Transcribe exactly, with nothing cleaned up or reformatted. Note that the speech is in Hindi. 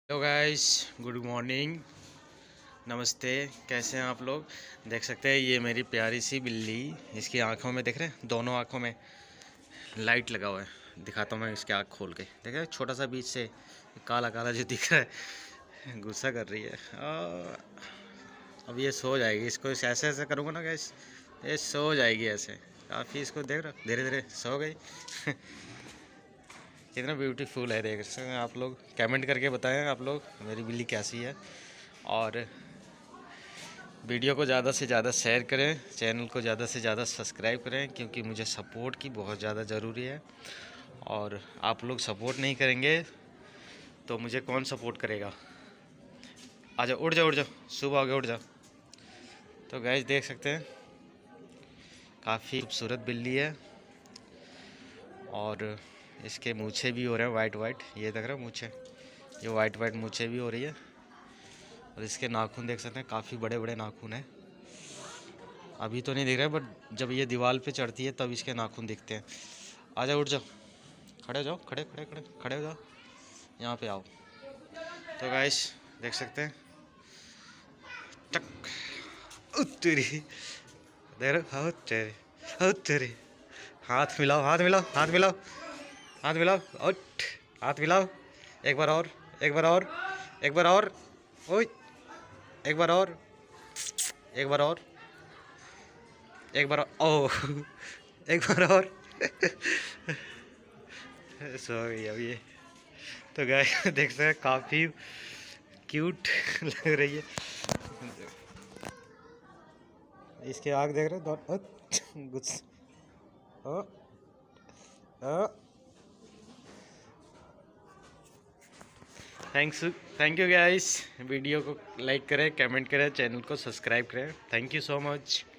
हेलो गाइस, गुड मॉर्निंग, नमस्ते। कैसे हैं आप लोग? देख सकते हैं ये मेरी प्यारी सी बिल्ली। इसकी आंखों में देख रहे हैं, दोनों आंखों में लाइट लगा हुआ है। दिखाता हूँ मैं इसकी आँख खोल के। देख रहे हैं छोटा सा बीच से काला काला जो दिख रहा है, गुस्सा कर रही है। आ, अब ये सो जाएगी। इसको ऐसे ऐसे करूँगा ना गैस, ये सो जाएगी ऐसे। काफ़ी इसको देख रहा, धीरे धीरे सो गई। कितना ब्यूटीफुल है, देख सकते हैं आप लोग। कमेंट करके बताएं आप लोग मेरी बिल्ली कैसी है। और वीडियो को ज़्यादा से ज़्यादा शेयर करें, चैनल को ज़्यादा से ज़्यादा सब्सक्राइब करें, क्योंकि मुझे सपोर्ट की बहुत ज़्यादा ज़रूरी है। और आप लोग सपोर्ट नहीं करेंगे तो मुझे कौन सपोर्ट करेगा। आ जाओ, उठ जाओ उठ जाओ, सुबह हो गया, उठ जाओ। तो गाइस देख सकते हैं काफ़ी खूबसूरत बिल्ली है। और इसके मूछें भी हो रहे हैं वाइट वाइट, ये देख रहे हो मूछें, ये वाइट वाइट मूछें भी हो रही है। और इसके नाखून देख सकते हैं, काफ़ी बड़े बड़े नाखून हैं। अभी तो नहीं दिख रहे, बट जब ये दीवार पे चढ़ती है तब इसके नाखून दिखते हैं। आ जाओ, उठ जाओ, खड़े हो जाओ, खड़े खड़े खड़े खड़े हो जाओ, यहाँ पे आओ। तो गाइस देख सकते हैं, टक उत्तरी, देख रहे हो, तेरे उत्तरी। हाथ मिलाओ, हाथ मिलाओ, हाथ मिलाओ, हाथ मिलाओ, उठ, हाथ मिलाओ। एक बार और, एक बार और, एक बार और, ओए, एक बार और, एक बार और, एक बार और, ओह, एक बार और। सो गई अब ये। तो गाइस देख सकते हैं काफ़ी क्यूट लग रही है। इसके आँख देख रहे हैं, गुस्सा। Thanks, thank you guys. Video को लाइक करें, कमेंट करें, चैनल को सब्सक्राइब करें। Thank you so much.